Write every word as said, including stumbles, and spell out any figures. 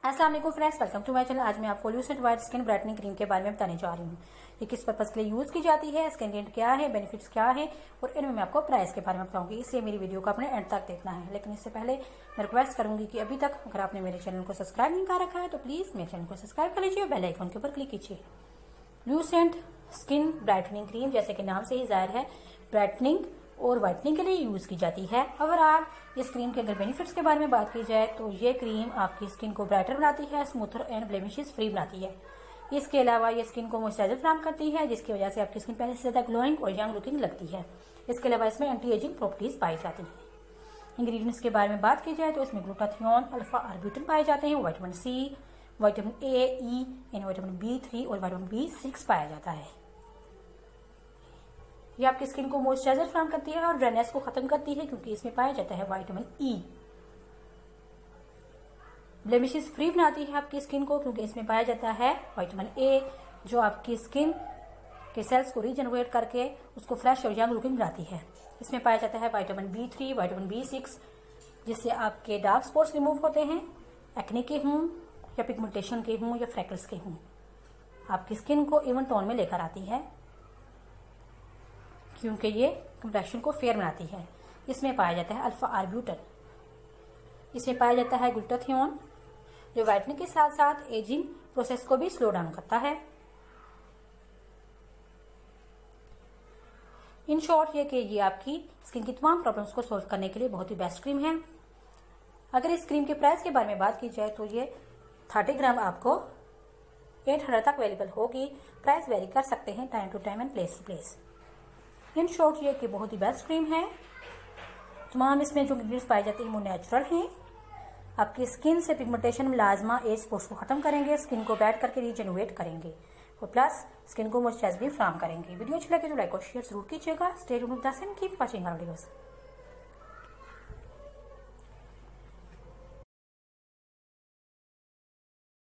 अस्सलाम वालेकुम friends, welcome to my channel. आज मैं आपको Lucent white skin brightening cream के बारे में बताने जा रही हूँ। ये किस पर्पज के लिए यूज की जाती है, इसके इंग्रेडिएंट क्या है, बेनिफिट्स क्या है और इनमें मैं आपको प्राइस के बारे में बताऊंगी। इसलिए मेरी वीडियो को अपने एंड तक देखना है। लेकिन इससे पहले मैं रिक्वेस्ट करूंगी कि अभी तक अगर आपने मेरे चैनल को सब्सक्राइब नहीं कर रखा है तो प्लीज मेरे चैनल को सब्सक्राइब कर लीजिए और बेल आइकन के ऊपर क्लिक कीजिए। ल्यूसेंट स्किन ब्राइटनिंग क्रीम जैसे कि नाम से ही जाहिर है ब्राइटनिंग और व्हाइटनिंग के लिए यूज की जाती है। ओवरऑल इस क्रीम के अगर बेनिफिट्स के बारे में बात की जाए तो ये क्रीम आपकी स्किन को ब्राइटर बनाती है, स्मूथर एंड ब्लेमिशेस फ्री बनाती है। इसके अलावा ये स्किन को मॉइस्चराइजर फ्राहम करती है, जिसकी वजह से आपकी स्किन पहले से ज्यादा ग्लोइंग और यंग लुकिंग लगती है। इसके अलावा इसमें एंटी एजिंग प्रॉपर्टीज पाई जाती हैं। इंग्रेडिएंट्स के बारे में बात की जाए तो इसमें ग्लूटाथियोन, अल्फा आर्ब्यूटिन पाए जाते हैं, vitamin C, vitamin A, E, vitamin B three और विटामिन बी सिक्स पाया जाता है। ये आपकी स्किन को मॉइस्चराइजर फ्राहम करती है और ड्राइनेस को खत्म करती है, क्योंकि इसमें पाया जाता है विटामिन ई। ब्लेमिशेस फ्री बनाती है आपकी स्किन को, क्योंकि इसमें पाया जाता है विटामिन ए, जो आपकी स्किन के सेल्स को रीजनरेट करके उसको फ्रेश और यंग लुकिंग बनाती है। इसमें पाया जाता है vitamin B three, vitamin B six, जिससे आपके डार्क स्पॉट्स रिमूव होते हैं, एक्ने के हों या पिगमेंटेशन के हों या फ्रैकल्स के हों। आपकी स्किन को इवन टोन में लेकर आती है, क्योंकि ये कंप्लेक्शन को फेयर बनाती है। इसमें पाया जाता है अल्फा आर्ब्यूटिन। इसमें पाया जाता है ग्लूटाथियोन, जो व्हाइटनिंग के साथ साथ एजिंग प्रोसेस को भी स्लो डाउन करता है। इन शॉर्ट ये कि ये आपकी स्किन की तमाम प्रॉब्लम्स को सॉल्व करने के लिए बहुत ही बेस्ट क्रीम है। अगर इस क्रीम के प्राइस के बारे में बात की जाए तो ये थर्टी ग्राम आपको एट हंड्रेड तक अवेलेबल होगी। प्राइस वेरी कर सकते हैं time to time and place to place. In short ये कि बहुत ही बेस्ट क्रीम है। तमाम इसमें जो इंग्रेडिएंट्स पाए जाते हैं वो नेचुरल हैं। आपकी स्किन से पिगमेंटेशन, मिलाजमा, एज स्पॉट्स को खत्म करेंगे, स्किन को ब्राइट करके रीजनरेट करेंगे और प्लस स्किन को मॉइस्चराइज भी फ्राहम करेंगे। वीडियो अच्छी लगे तो लाइक और शेयर जरूर कीजिएगा। Stay tuned with us and keep watching our videos.